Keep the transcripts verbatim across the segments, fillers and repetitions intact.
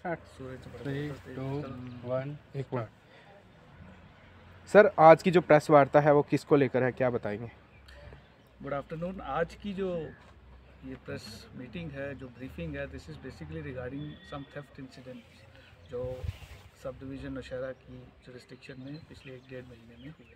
Three two one एक। Sir आज की जो प्रेस वार्ता है वो किसको लेकर है, क्या बताएंगे? Good afternoon. आज की जो ये प्रेस मीटिंग है, जो ब्रीफिंग है, this is basically regarding some theft incident जो सब डिवीज़न नौशहरा की जुरिस्डिक्शन में पिछले एक डेढ़ महीने में हुए थे।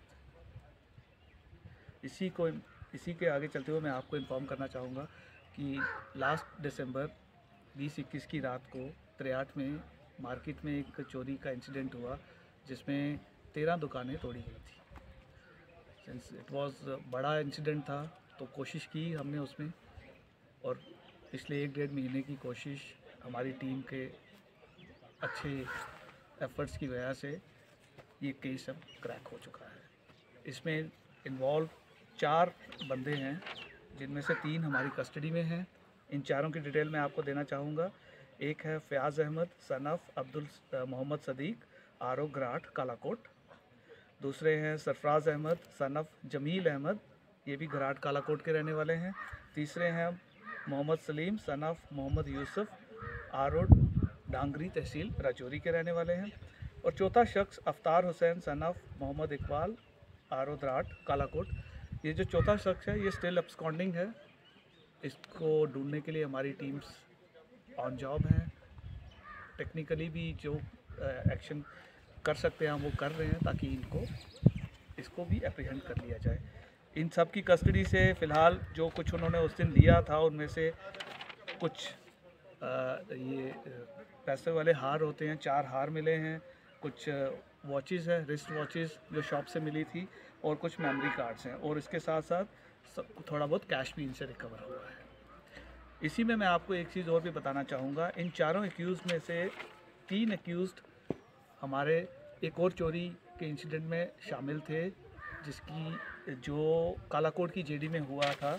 इसी को इसी के आगे चलते हुए मैं आपको इन्फॉर्म करना चाहूँगा कि लास्ट दिसंबर बीस इक्कीस की रात को त्रियाट में मार्केट में एक चोरी का इंसिडेंट हुआ जिसमें तेरह दुकानें तोड़ी गई थी। सिंस इट वाज बड़ा इंसिडेंट था तो कोशिश की हमने उसमें, और पिछले एक डेढ़ महीने की कोशिश हमारी टीम के अच्छे एफर्ट्स की वजह से ये केस अब क्रैक हो चुका है। इसमें इन्वॉल्व चार बंदे हैं जिनमें से तीन हमारी कस्टडी में हैं। इन चारों की डिटेल मैं आपको देना चाहूँगा। एक है Fayaz Ahmad son of Abdul Mohammad Sadiq R O ग्राट कालाकोट। दूसरे हैं सरफराज अहमद सन ऑफ जमील अहमद, ये भी घराट कालाकोट के रहने वाले हैं। तीसरे हैं मोहम्मद सलीम सन ऑफ मोहम्मद यूसुफ आरोड डांगरी तहसील राजौरी के रहने वाले हैं। और चौथा शख्स Aftar Hussain son of Mohammad Iqbal R O द्राट कालाकोट। ये जो चौथा शख्स है ये स्टिल अब्सकॉन्डिंग है। इसको ढूंढने के लिए हमारी टीम्स ऑन जॉब हैं। टेक्निकली भी जो एक्शन कर सकते हैं हम वो कर रहे हैं ताकि इनको इसको भी एप्रीहेंड कर लिया जाए। इन सब की कस्टडी से फ़िलहाल जो कुछ उन्होंने उस दिन लिया था उनमें से कुछ आ, ये पैसे वाले हार होते हैं, चार हार मिले हैं, कुछ वॉचेस है, रिस्ट वॉचेस जो शॉप से मिली थी, और कुछ मेमोरी कार्ड्स हैं, और इसके साथ साथ थोड़ा बहुत कैश भी इनसे रिकवर हुआ है। इसी में मैं आपको एक चीज़ और भी बताना चाहूँगा। इन चारों एक्यूज़ में से तीन एक्यूज़ड हमारे एक और चोरी के इंसिडेंट में शामिल थे जिसकी जो कालाकोट की जेडी में हुआ था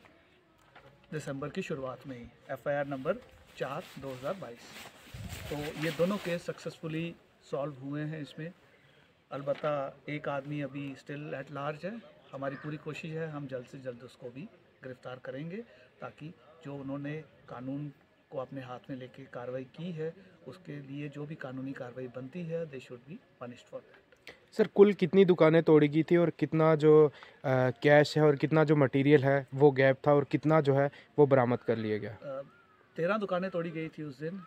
दिसंबर की शुरुआत में ही, एफआईआर नंबर चार दो हज़ार बाईस। तो ये दोनों केस सक्सेसफुली सॉल्व हुए हैं। इसमें अलबत्ता एक आदमी अभी स्टिल एट लार्ज है। हमारी पूरी कोशिश है हम जल्द से जल्द उसको भी गिरफ्तार करेंगे ताकि जो उन्होंने कानून को अपने हाथ में लेके कार्रवाई की है उसके लिए जो भी कानूनी कार्रवाई बनती है they should be punished for that. Sir कुल कितनी दुकानें तोड़ी गई थी और कितना जो आ, कैश है और कितना जो मटेरियल है वो गैप था और कितना जो है वो बरामद कर लिया गया? तेरह दुकानें तोड़ी गई थी उस दिन।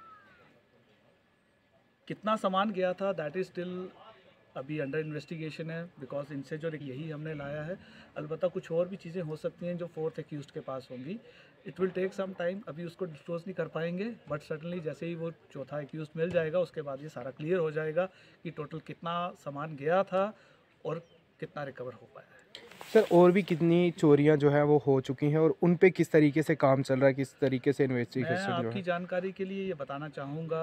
कितना सामान गया था दैट इज़ स्टिल अभी अंडर इन्वेस्टिगेशन है, बिकॉज इनसे जो यही हमने लाया है। अलबत्ता कुछ और भी चीज़ें हो सकती हैं जो फोर्थ एक्यूज्ड के पास होंगी। It will take some time, अभी उसको डिस्क्लोज नहीं कर पाएंगे, बट सर्टनली जैसे ही वो चौथा एक्यूज्ड मिल जाएगा उसके बाद ये सारा क्लियर हो जाएगा कि टोटल कितना सामान गया था और कितना रिकवर हो पाया है। सर और भी कितनी चोरियां जो है वो हो चुकी हैं और उन पे किस तरीके से काम चल रहा है, किस तरीके से इन्वेस्टिगेशन मैं जो आपकी है? जानकारी के लिए ये बताना चाहूँगा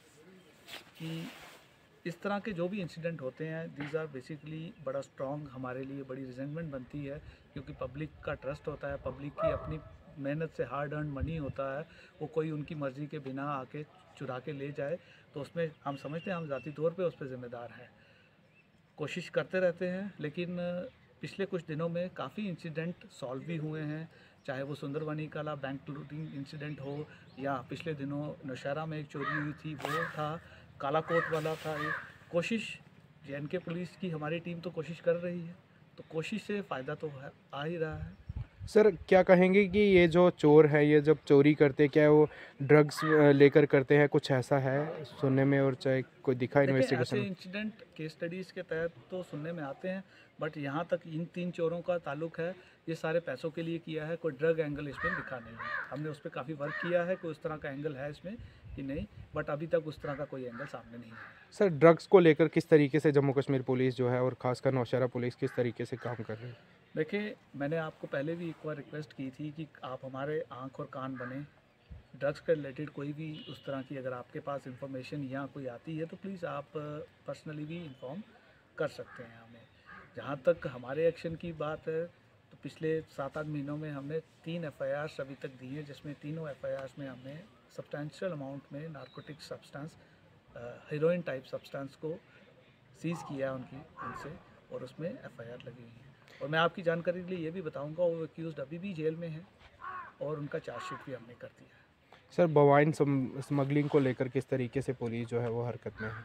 कि इस तरह के जो भी इंसिडेंट होते हैं दीज आर बेसिकली बड़ा स्ट्रॉन्ग, हमारे लिए बड़ी रिजेंटमेंट बनती है क्योंकि पब्लिक का ट्रस्ट होता है, पब्लिक की अपनी मेहनत से हार्ड अर्न मनी होता है, वो कोई उनकी मर्ज़ी के बिना आके चुरा के ले जाए तो उसमें हम समझते हैं हम ज़ाती तौर पे उस पर ज़िम्मेदार हैं। कोशिश करते रहते हैं, लेकिन पिछले कुछ दिनों में काफ़ी इंसिडेंट सॉल्व भी हुए हैं, चाहे वो सुंदरबनी काला बैंक लूटिंग इंसिडेंट हो या पिछले दिनों नौशहरा में एक चोरी हुई थी वो था, कालाकोट वाला था। ये कोशिश जे.एन.के पुलिस की हमारी टीम तो कोशिश कर रही है, तो कोशिश से फ़ायदा तो है, आ ही रहा है। सर क्या कहेंगे कि ये जो चोर है ये जब चोरी करते क्या वो ड्रग्स लेकर करते हैं, कुछ ऐसा है सुनने में, और चाहे कोई दिखा देखिए ऐसे इन्वेस्टिगेशन? इंसिडेंट केस स्टडीज़ के तहत तो सुनने में आते हैं, बट यहाँ तक इन तीन चोरों का ताल्लुक है ये सारे पैसों के लिए किया है, कोई ड्रग एंगल इसमें दिखा नहीं है। हमने उस पर काफ़ी वर्क किया है, कोई उस तरह का एंगल है इसमें कि नहीं, बट अभी तक उस तरह का कोई एंगल सामने नहीं है। सर ड्रग्स को लेकर किस तरीके से जम्मू कश्मीर पुलिस जो है और खासकर नौशहरा पुलिस किस तरीके से काम कर रही है? देखिए मैंने आपको पहले भी एक बार रिक्वेस्ट की थी कि आप हमारे आँख और कान बने। ड्रग्स के रिलेटेड कोई भी उस तरह की अगर आपके पास इंफॉर्मेशन या कोई आती है तो प्लीज़ आप पर्सनली भी इंफॉर्म कर सकते हैं हमें। जहाँ तक हमारे एक्शन की बात है तो पिछले सात आठ महीनों में हमने तीन एफ आई आर्स अभी तक दी हैं, जिसमें तीनों एफ आई आर्स में हमने सब्सटैंशियल अमाउंट में narcotic substance, heroin type substance को सीज़ किया उनकी उनसे, और उसमें एफ आई आर लगी हुई है। और मैं आपकी जानकारी के लिए ये भी बताऊंगा वो एक्यूज्ड अभी भी जेल में हैं और उनका चार्जशीट भी हमने कर दिया है। सर बवाइन स्मगलिंग को लेकर किस तरीके से पुलिस जो है वो हरकत में है?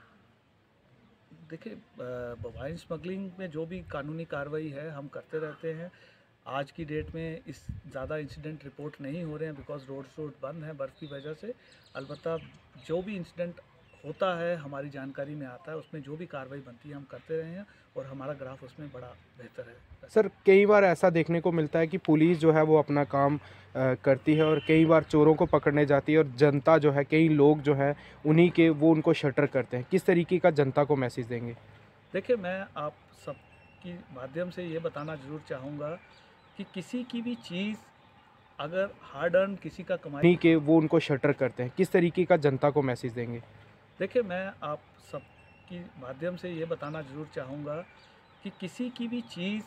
देखिए, मोबाइल स्मगलिंग में जो भी कानूनी कार्रवाई है हम करते रहते हैं। आज की डेट में इस ज़्यादा इंसिडेंट रिपोर्ट नहीं हो रहे हैं बिकॉज़ रोड शोड बंद हैं बर्फ़ की वजह से। अलबत्ता जो भी इंसिडेंट होता है हमारी जानकारी में आता है, उसमें जो भी कार्रवाई बनती है हम करते रहे हैं और हमारा ग्राफ उसमें बड़ा बेहतर है। सर कई बार ऐसा देखने को मिलता है कि पुलिस जो है वो अपना काम अ, करती है और कई बार चोरों को पकड़ने जाती है और जनता जो है, कई लोग जो है उन्हीं के वो उनको शटर करते हैं। किस तरीके का जनता को मैसेज देंगे? देखिए, मैं आप सबकी माध्यम से ये बताना ज़रूर चाहूँगा कि किसी की भी चीज़ अगर हार्ड अर्न किसी का कमाई उन्हीं के वो उनको शटर करते हैं। किस तरीके का जनता को मैसेज देंगे? देखिए, मैं आप सबकी माध्यम से ये बताना ज़रूर चाहूँगा कि किसी की भी चीज़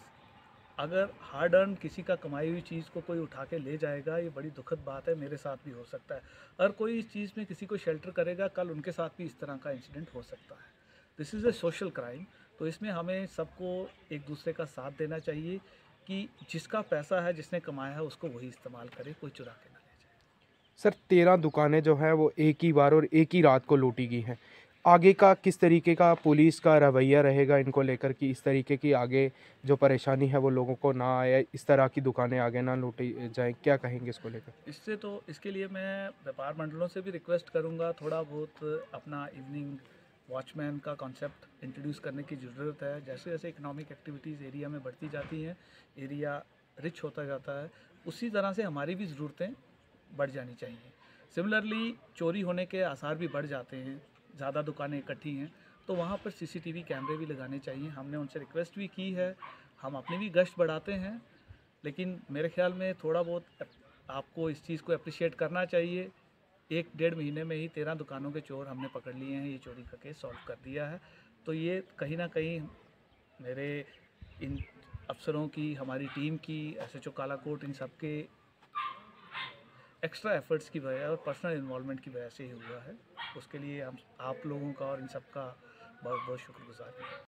अगर हार्ड अर्न किसी का कमाई हुई चीज़ को कोई उठा के ले जाएगा, ये बड़ी दुखद बात है। मेरे साथ भी हो सकता है। अगर कोई इस चीज़ में किसी को शेल्टर करेगा, कल उनके साथ भी इस तरह का इंसिडेंट हो सकता है। This is a social crime. तो इसमें हमें सबको एक दूसरे का साथ देना चाहिए कि जिसका पैसा है, जिसने कमाया है, उसको वही इस्तेमाल करे, कोई चुरा के ना ले जाए। सर तेरह दुकानें जो हैं वो एक ही बार और एक ही रात को लूटी गई हैं। आगे का किस तरीके का पुलिस का रवैया रहेगा इनको लेकर कि इस तरीके की आगे जो परेशानी है वो लोगों को ना आए, इस तरह की दुकानें आगे ना लूटी जाएँ? क्या कहेंगे इसको लेकर? इससे तो इसके लिए मैं व्यापार मंडलों से भी रिक्वेस्ट करूंगा, थोड़ा बहुत अपना इवनिंग वॉचमैन का कॉन्सेप्ट इंट्रोड्यूस करने की ज़रूरत है। जैसे जैसे इकोनॉमिक एक्टिविटीज़ एरिया में बढ़ती जाती हैं, एरिया रिच होता जाता है, उसी तरह से हमारी भी ज़रूरतें बढ़ जानी चाहिए। सिमिलरली चोरी होने के आसार भी बढ़ जाते हैं, ज़्यादा दुकानें इकट्ठी हैं, तो वहाँ पर सीसीटीवी कैमरे भी लगाने चाहिए। हमने उनसे रिक्वेस्ट भी की है, हम अपनी भी गश्त बढ़ाते हैं, लेकिन मेरे ख्याल में थोड़ा बहुत आपको इस चीज़ को अप्रिशिएट करना चाहिए। एक डेढ़ महीने में ही तेरह दुकानों के चोर हमने पकड़ लिए हैं, ये चोरी का केस सॉल्व कर दिया है। तो ये कहीं ना कहीं मेरे इन अफसरों की, हमारी टीम की, एसएचओ कालाकोट, इन सब के एक्स्ट्रा एफर्ट्स की वजह और पर्सनल इन्वॉल्वमेंट की वजह से ही हुआ है। उसके लिए हम आप लोगों का और इन सब का बहुत बहुत शुक्रगुजार हैं।